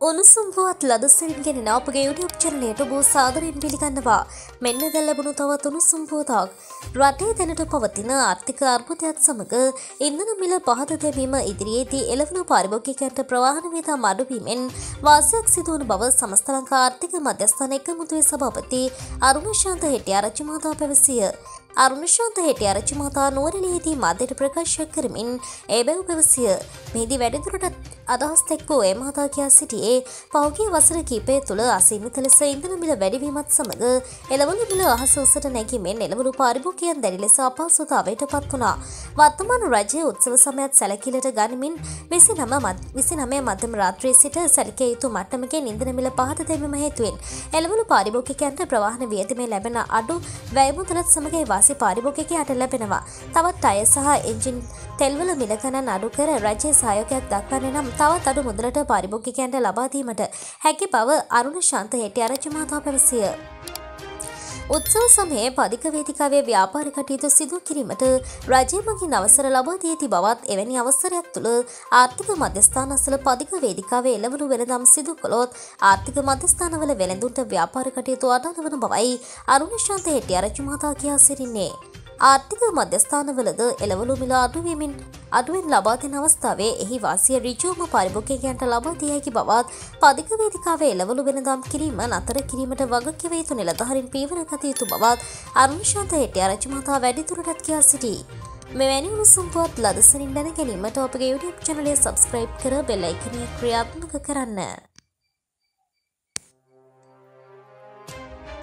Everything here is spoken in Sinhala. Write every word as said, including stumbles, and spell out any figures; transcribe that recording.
උණුසුම් පුවත් ලදසරින් ගෙනෙන අපගේ YouTube channelයට ඔබ සාදරයෙන් පිළිගන්නවා. මෙන්න දැන් ලැබුණු තවත් උණුසුම් පුවතක්. රටේ දැනට පවතින ආර්ථික අර්බුදයත් සමග ඉන්ධන මිල පහත දැමීම ඉදිරියේදී එළවන පාරිභෝගිකයන්ට ප්‍රවාහන වේදම් අඩුවීමෙන් වාසියක් සිදු වන බව සමස්ත ලංකා ආර්ථික මධ්‍යස්ථාන එකමුතුවේ සභාපති අරුණ ශාන්ත හෙටිආරච්චි මහතා පැවසිය. අරුණ ශාන්ත හෙටිආරච්චි මහතා නුවරඑළියේදී මාධ්‍යට ප්‍රකාශ කරමින් ඒ බව පැවසිය. මෙහිදී වැඩිදුරටත් අදහස් දැක්වූ ඒ මහතා කියා සිටියේ පහුගිය වසර කිහිපය තුළ අසීමිත ලෙස ඉන්ධන මිල වැඩිවීමත් සමග එළවලු මිල අහස උසට නැගීමෙන් එළවලු පාරිභෝගිකයන් දැඩි ලෙස අපහසුතාවයට පත් වුණා. වර්තමාන රජයේ උත්සව සමයත් සැලකිලිට ගනිමින් විසිනමය මධ්‍යම රාත්‍රියේ සිට සැලකිය යුතු මට්ටමකින් ඉන්ධන මිල පහත දැමීම හේතුවෙන් එළවලු පාරිභෝගිකයන්ට ප්‍රවාහන වියදමේ ලැබෙන අඩු වැය මුදලත් සමග ඒ වාසි පාරිභෝගිකයාට ලැබෙනවා. තවත් අය සහ එන්ජින් තෙල්වල මිල ගණන් අඩු කර රජයේ සහයෝගයක් දක්වන්නේ නම් තවත් අඩු මුදලට පාරිභෝගිකයන්ට ලබා දීමට හැකි බව අරුණ ශාන්ත හෙටිආරච්චි මහතා පැවසිය. උත්සව සමයේ පදික වේදිකාවේ ව්‍යාපාර කටයුතු සිදු කිරීමට රජය මගින් අවසර ලබා දී ඇති බවත් එවැනි අවසරයක් තුළ ආර්ථික මධ්‍යස්ථාන අසල පදික වේදිකාවේ එළවලු වෙළඳාම් සිදු කළොත් ආර්ථික මධ්‍යස්ථානවල වෙළඳුන්ට ව්‍යාපාර කටයුතු අඩාල වන බවයි අරුණ ශාන්ත හෙටිආරච්චි මහතා කියා සිටින්නේ. ආර්ථික මධ්‍යස්ථානවලද එළවලු මිල අඩුවීමෙන් අඩුවෙන් ලබා දෙන අවස්ථාවේ එහි වාසිය ඍජුවම පාරිභෝගිකයන්ට ලබා දිය හැකි බවත් පදික වේදිකාවේ එළවලු වෙළඳාම් කිරීම නතර කිරීමට වගකිව යුතු නිලධාරීන් පියවර ගත යුතු බවත් අරුණ ශාන්ත හෙටිආරච්චි මහතා වැඩිදුරටත් කියා සිටී. මෙවැනි උණුසුම් පුවත් ලදසරින් දැන ගැනීමට අපගේ YouTube channel එක subscribe කර බෙල් අයිකනය ක්‍රියාත්මක කරන්න.